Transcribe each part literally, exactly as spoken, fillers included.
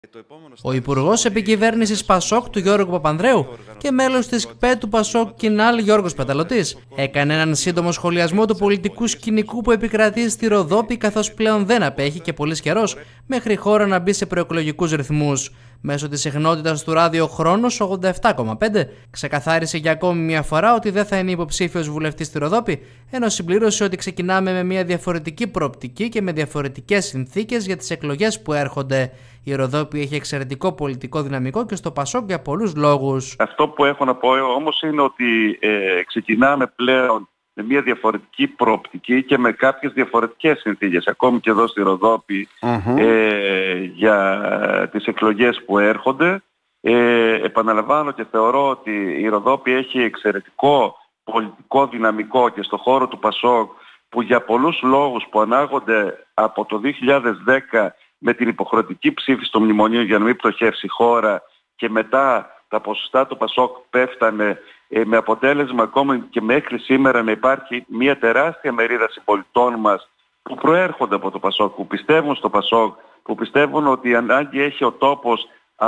Ο Υπουργός Επικυβέρνησης Πασόκ του Γιώργου Παπανδρέου και μέλος της ΚΠΕ του Πασόκ Κινάλ Γιώργος Πεταλωτής έκανε έναν σύντομο σχολιασμό του πολιτικού σκηνικού που επικρατεί στη Ροδόπη, καθώς πλέον δεν απέχει και πολύς καιρός μέχρι η χώρα να μπει σε προεκλογικούς ρυθμούς. Μέσω της συχνότητας του ράδιο Χρόνος ογδόντα επτά κόμμα πέντε ξεκαθάρισε για ακόμη μια φορά ότι δεν θα είναι υποψήφιος βουλευτής στη Ροδόπη, ενώ συμπλήρωσε ότι ξεκινάμε με μια διαφορετική προοπτική και με διαφορετικές συνθήκες για τις εκλογές που έρχονται. Η Ροδόπη έχει εξαιρετικό πολιτικό δυναμικό και στο Πασόκ για πολλούς λόγους. Αυτό που έχω να πω όμως είναι ότι ε, ξεκινάμε πλέον με μια διαφορετική προοπτική και με κάποιες διαφορετικές συνθήκες, ακόμη και εδώ στη Ροδόπη, mm-hmm. ε, για τις εκλογές που έρχονται. Ε, επαναλαμβάνω και θεωρώ ότι η Ροδόπη έχει εξαιρετικό πολιτικό δυναμικό και στο χώρο του Πασόκ, που για πολλούς λόγους που ανάγονται από το δύο χιλιάδες δέκα με την υποχρεωτική ψήφιση των μνημονίων για να μην πτωχεύσει η χώρα, και μετά τα ποσοστά του Πασόκ πέφτανε, ε, με αποτέλεσμα ακόμη και μέχρι σήμερα να υπάρχει μια τεράστια μερίδα συμπολιτών μας που προέρχονται από το Πασόκ, που πιστεύουν στο Πασόκ, που πιστεύουν ότι η ανάγκη έχει ο τόπος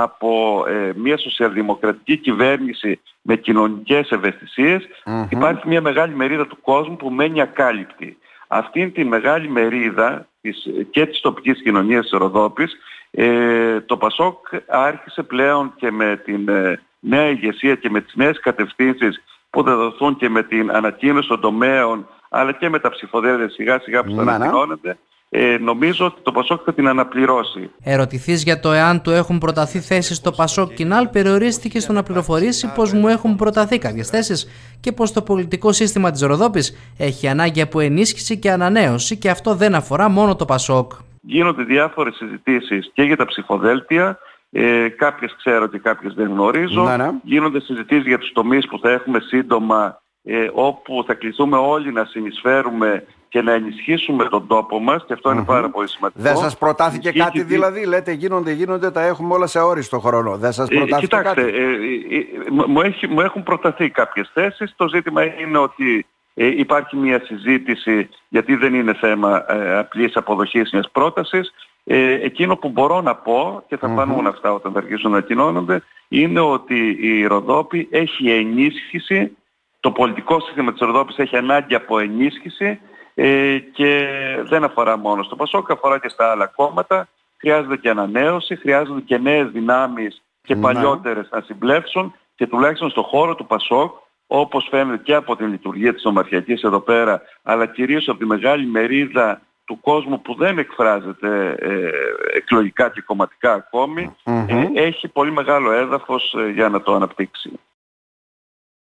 από ε, μια σοσιαλδημοκρατική κυβέρνηση με κοινωνικές ευαισθησίες. Mm-hmm. Υπάρχει μια μεγάλη μερίδα του κόσμου που μένει ακάλυπτη. Αυτήν τη μεγάλη μερίδα της, και της τοπικής κοινωνίας της Ροδόπης, ε, το Πασόκ άρχισε πλέον και με την ε, νέα ηγεσία και με τις νέες κατευθύνσεις που θα δοθούν και με την ανακοίνωση των τομέων, αλλά και με τα ψηφοδέλτια σιγά σιγά που θα ανακοινώνονται, ε, νομίζω ότι το Πασόκ θα την αναπληρώσει. Ερωτηθείς για το εάν του έχουν προταθεί θέσεις στο Πασόκ Κινάλ, περιορίστηκε στο να πληροφορήσει πως μου έχουν προταθεί κάποιες θέσεις και πως το πολιτικό σύστημα της Ροδόπης έχει ανάγκη από ενίσχυση και ανανέωση, και αυτό δεν αφορά μόνο το Πασόκ. Γίνονται διάφορες συζητήσεις και για τα ψηφοδέλτια, ε, κάποιες ξέρω και κάποιες δεν γνωρίζω. Να, ναι. Γίνονται συζητήσεις για τους τομείς που θα έχουμε σύντομα, ε, όπου θα κληθούμε όλοι να συνεισφέρουμε και να ενισχύσουμε τον τόπο μας, και αυτό mm-hmm. είναι πάρα πολύ σημαντικό. Δεν σας προτάθηκε Ισχύει κάτι, δηλαδή, λέτε γίνονται, γίνονται, τα έχουμε όλα σε όριστο χρόνο. Δεν σας προτάθηκε ε, κοιτάξτε, κάτι. Ε, ε, ε, μου, έχει, μου έχουν προταθεί κάποιες θέσεις. Το ζήτημα είναι ότι ε, υπάρχει μια συζήτηση, γιατί δεν είναι θέμα ε, απλής αποδοχής μιας πρότασης. Ε, εκείνο που μπορώ να πω, και θα mm-hmm. φανούν αυτά όταν θα αρχίσουν να ανακοινώνονται, είναι ότι η Ροδόπη έχει ενίσχυση, το πολιτικό σύστημα της Ροδόπης έχει ανάγκη από ενίσχυση, ε, και δεν αφορά μόνο στο Πασόκ, αφορά και στα άλλα κόμματα. Χρειάζεται και ανανέωση, χρειάζονται και νέες δυνάμεις και παλιότερες να συμπλέψουν, και τουλάχιστον στο χώρο του Πασόκ, όπως φαίνεται και από την λειτουργία της ομαρχιακής εδώ πέρα, αλλά κυρίως από τη μεγάλη μερίδα του κόσμου που δεν εκφράζεται ε, εκλογικά και κομματικά ακόμη, mm-hmm. ε, έχει πολύ μεγάλο έδαφος ε, για να το αναπτύξει.